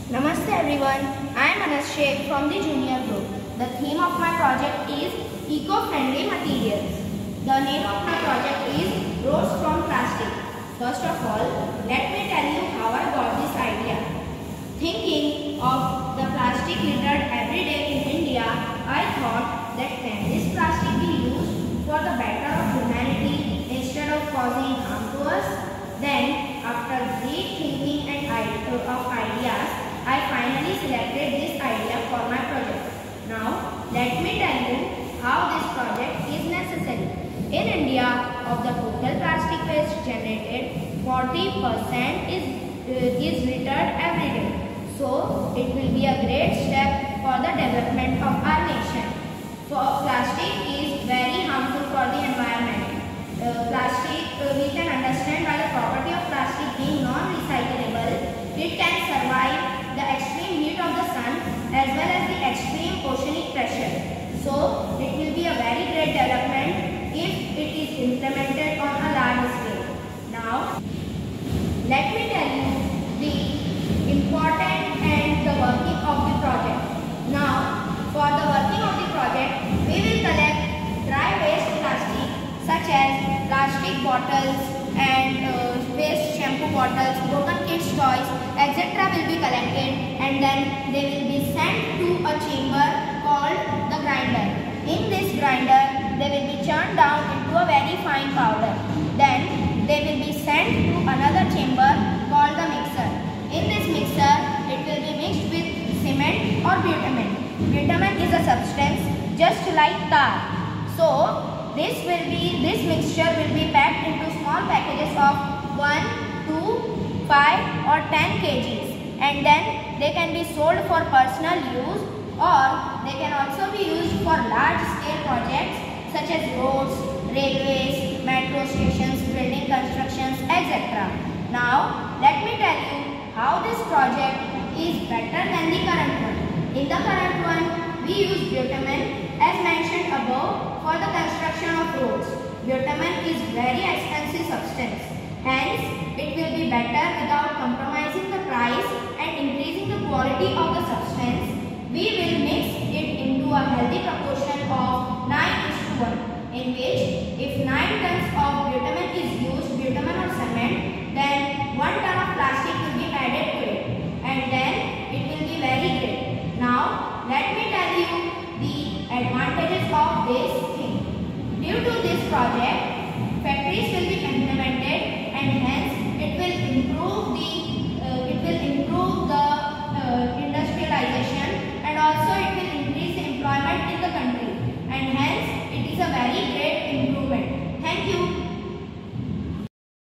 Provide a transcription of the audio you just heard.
Namaste everyone, I am Anas Sheikh from the junior group. The theme of my project is eco-friendly materials. The name of my project is Roads from Plastic. First of all, let me tell you how I got this idea. Thinking of the plastic littered every day in India, I thought that can this plastic be used for the better of humanity instead of causing harm to us? Then, after great thinking and of ideas, I finally selected this idea for my project. Now, let me tell you how this project is necessary. In India, of the total plastic waste generated, 40% is littered every day. So, it will be a great step for the development of our nation. Plastic is very harmful for the environment. We can understand by the property of plastic being non-recyclable, it can survive the extreme heat of the sun as well as the extreme oceanic pressure. So, it will be a very great development if it is implemented on a large scale. Now, let me tell you the important and the working of the project. Now, for the working of the project, we will collect dry waste plastic such as plastic bottles and waste shampoo bottles, broken kids toys, etc. will be collected and then they will be sent to a chamber called the grinder. In this grinder, they will be churned down into a very fine powder. Then they will be sent to another chamber called the mixer. In this mixer, it will be mixed with cement or bitumen. Bitumen is a substance just like tar. So, this mixture will be packed into small packages of 1, 2, 5 or 10 kgs and then they can be sold for personal use or they can also be used for large scale projects such as roads, railways, metro stations, building constructions, etc. Now, let me tell you how this project is better than the current one. In the current one, we use bitumen as mentioned above for the construction of roads. Bitumen is very expensive substance. Hence, it will be better without compromising the price and increasing the quality of the substance. We will mix it into a healthy proportion of 9:1, in which if 9 tons of bitumen is used, bitumen or cement, then 1 ton of plastic will be added to it and then it will be very great. Now, let me tell you the advantages of this thing. Due to this project, factories will be implemented and hence it will improve the industrialization and also it will increase the employment in the country.